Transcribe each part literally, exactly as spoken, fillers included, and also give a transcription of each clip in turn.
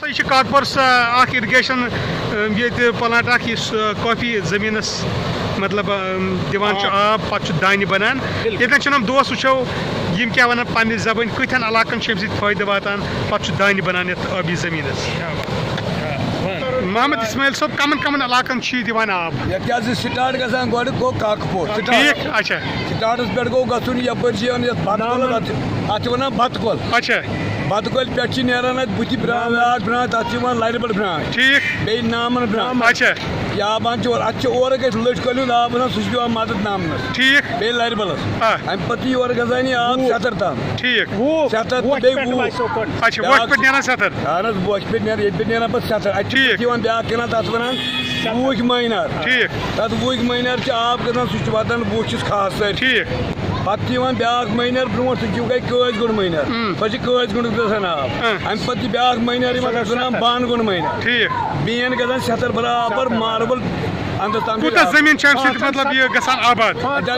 یہ کارپورس اخ اریگیشن یہ پلانٹ اخ کافی زمینس مطلب دان آب پتہ دانہ بنان یتن ہم دوست وچو یم کیا ونان پنہ زبان کتن علاقن سی فائدہ واتان پتہ دانہ بنان یت آبی زمینس محمد اسماعیل صاحب کمن کمن علاقن دان آب یہ سٹارٹ گا گو گو کاکپور ٹھیک اچھا سٹارٹس پہ گو گھن یپر بت کول ات ونان بت کول اچھا بت کول پہ نیران ات بت برانچ برانچ تک لرِ بڑ برانچ ٹھیک بیٚیہِ نامن برانچ اچھا یہ آبان ات اور لٹ کل آب ونان سہ دِوان مدد نامنس ٹھیک بیٚیہِ لرِ بلس امہ پتہٕ یور گژھان یہ آب ستر تام ٹھیک ستر تو بیٚیہِ وُہ اچھا ووٹ پہ نیران ستر اہن حظ بوچھ پہ نیران یہ پہ نیران پتہٕ ستر اتہ دِوان بیاکھ کنان تتھ ونان وُہک مینار ٹھیک تتھ وُہک مینار چھ آب گژھان سہ واتان وُہچس خاص سر ٹھیک پتہ مینار مینار برو سہ گئی قٲضۍ گُنٛڈ مینار سۄ چھِ قٲضۍ گُنٛڈ گژھان آب امہ پتہٕ بیاکھ مینار تتھ ونان بان گُنٛڈ مینار ٹھیک بین گژھان ستر برابر ماربل کوٗتاہ زٔمیٖن چھُ اَمہِ سۭتۍ مطلب یہِ گژھان آباد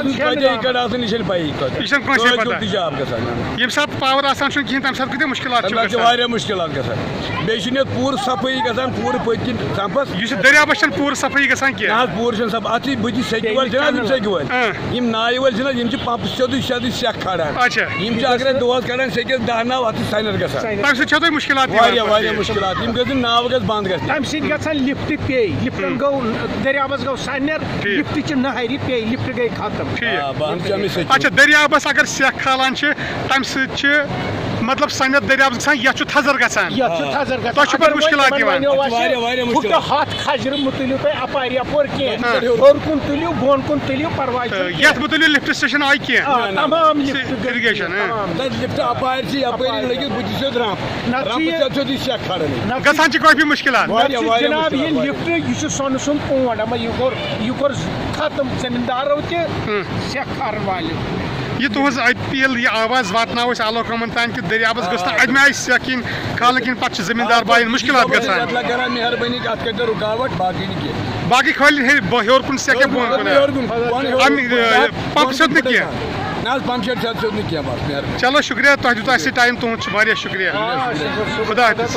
ایکڑ آسان یہ چھنہٕ پیی یہِ چھَنہٕ کٲنٛسے پتہ تہِ چھُ آب گژھان ییٚمہِ ساتہٕ پاور آسان چھُنہٕ کِہیٖنۍ تَمہِ ساتہٕ کۭتیاہ مُشکلات چھِ گژھان واریاہ مُشکلات گژھان بیٚیہِ چھُنہٕ یتھ پوٗرٕ صفٲیی گژھان پوٗرٕ پٔتۍ کِنۍ سمپس یُس یہِ دٔریابس چھنہٕ پوٗرٕ صفٲیی گژھان نہ کینٛہہ حظ پوٗرٕ چھنہٕ صف اتھ بٕتھِ سیٚکہِ وٲلۍ چھِنہ یِم سیٚکہِ وٲلۍ یِم نایہِ وٲلۍ چھِنہ یِم چھِ پمپہٕ سیوٚدُے سیوٚدُے سیٚکھ کھالان اچھا یِم چھِ اگرے دۄہس کڑان سیٚکٮ۪س دہ ناو اتھ چھِ ساینر گژھان تَمہِ سۭتۍ چھو تۄہہِ مُشکلات واریاہ واریاہ مُشکلات یِم گژھن ناو گژھِ بنٛد گژھِ تمہِ سۭتۍ گژھان لفٹ پے لفٹن گوٚو دٔریابس گوٚو سنیر لفٹ چہِ نہرِ پے لفٹ گٔے ختم ٹھیک اچھا دٔریابس اگر سیٚکھ کھالان چھِ تَمہِ سۭتۍ چھِ مطلب سنیر دٔریابس گژھان یتھ چھُ تھزر گژھان یتھ چھُ تھزر گژھان تۄہہِ چھُ پتہٕ مُشکلات یِوان پھُٹہٕ ہتھ کھجرٕ مہٕ تُلِو تُہۍ اپارِ یپور کینٛہہ ہیوٚر کُن تُلِو بۄن کُن تُلِو پرواے چھُنہٕ یتھ مُتعلق لفٹ سٹیشن آیہِ کینٛہہ تمام لفٹ اِرِگیشن لفٹ اپارِ چھِ یپٲری لٔگِتھ بٕتھِ سیوٚد رمپ رمپہٕ سیوٚد سیوٚدُے سیٚکھ کھالان گژھان چھِ کٲفی مُشکلات جناب یہ لفٹ یہ سۄنہٕ سُنٛد پونٛڈ اما یہ کوٚر یہ کوٚر ختم زمیٖندارو تہِ سیٚکھ کھارن والیو یہ تہذ اپیل یہ آواز واتناو أسۍ اعلیٰ حُکامن تام کہ دٔریابس گٔژھ نہٕ اَمہِ آیہِ سیٚکھ یِنۍ کھالنہٕ کِنۍ پتہٕ چھِ زمیٖندار باین مُشکلات گژھان کران مہربٲنی اتھ کٔرۍتو رُکاوٹ باقٕے نہٕ کینٛہہ باقٕے کھٲلِن ہیوٚر کُن سیٚکھ یا بۄن کُن پمپ سیوٚد نہٕ کینٛہہ نہ حظ پمپ شیڈ سیوٚد سیوٚد نہٕ کینٛہہ بس مہربٲنی چلو شُکریہ تۄہہِ دیُت اَسہِ ٹایم تُہُنٛد چھُ واریاہ شُکریہ خدا حافظ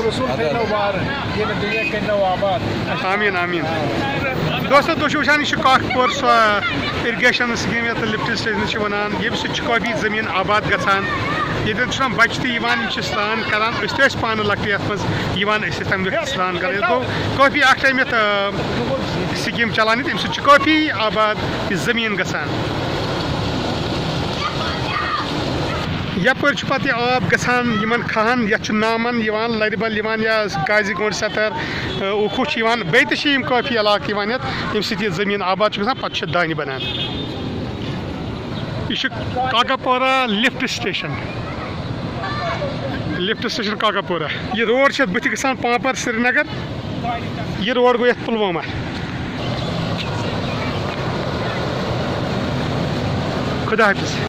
آمیٖن آمیٖن دوستو تُہۍ چھِو وٕچھان یہِ چھُ کاکپور سۄ اِرِگیشن سکیٖم یتھ لفٹ سٹیشن چھِ ونان ییٚمہِ سۭتۍ چھُ کٲفی زٔمیٖن آباد گژھان ییٚتٮ۪ن چھُ بچہِ تہِ یِوان یِم چھِ سرٛان کران أسۍ تہِ ٲسۍ پانہٕ لۄکٹہِ یتھ منٛز یِوان أسۍ ٲسۍ تمہِ دۄہ سرٛان کران ییٚتہِ گوٚو کٲفی اکھ ٹایم یتھ سکیٖم چلان ییٚتہِ اَمہِ سۭتۍ چھُ کٲفی آباد یہِ زٔمیٖن گژھان یپٲرۍ چھُ پتہٕ یہِ آب گژھان یِمن کھہن یتھ چھُ نامن یِوان لرِ بل یِوان یا قاضی گونڈ ستر اوکھو چھِ یِوان بیٚیہِ تہِ چھِ یِم کٲفی علاقہٕ یِوان یتھ ییٚمہِ سۭتۍ یہِ زٔمیٖن آباد چھُ گژھان پتہٕ چھِ دانہِ بنان یہ Kakapora lift station lift station Kakapora یہ روڈ چھِ بٕتھِ گژھان پامپر سری نگر یہ روڈ گوٚو یتھ پُلوامہ خدا حافظ